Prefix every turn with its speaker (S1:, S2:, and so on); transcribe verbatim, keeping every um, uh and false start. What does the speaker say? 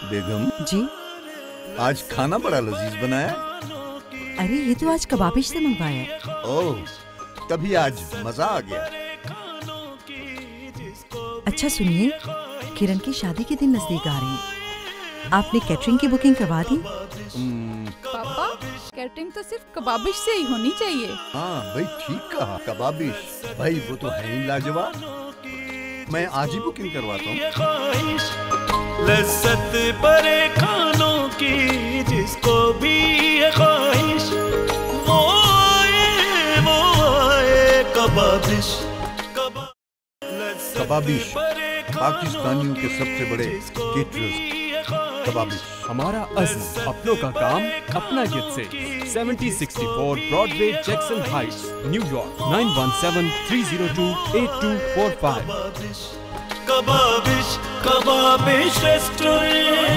S1: बेगम
S2: जी।
S1: आज खाना बड़ा लजीज बनाया।
S2: अरे ये तो आज कबाबिश से मंगवाया।
S1: ओह, तभी आज मजा आ गया।
S2: अच्छा सुनिए, किरण की शादी के दिन नजदीक आ रहे हैं। आपने कैटरिंग की बुकिंग करवा दी?
S3: पापा, कैटरिंग तो सिर्फ कबाबिश से ही होनी चाहिए।
S1: हाँ भाई, ठीक कहा। कबाबिश भाई वो तो है ही लाजवाब। मैं आज ही बुकिंग करवाता हूँ।
S4: लज्जत भरे खानों की जिसको भी है ख्वाहिश, वो आए वो आए कबाबिश।
S1: कबाबिश पाकिस्तानियों के सबसे बड़े केटरर्स। कबाबिश
S5: हमारा अज़्म, अपनों का काम अपना जिद से। Seventy sixty four Broadway, Jackson Heights, New York nine one seven three zero two eight two four five.
S4: Kababish Kababish restaurant.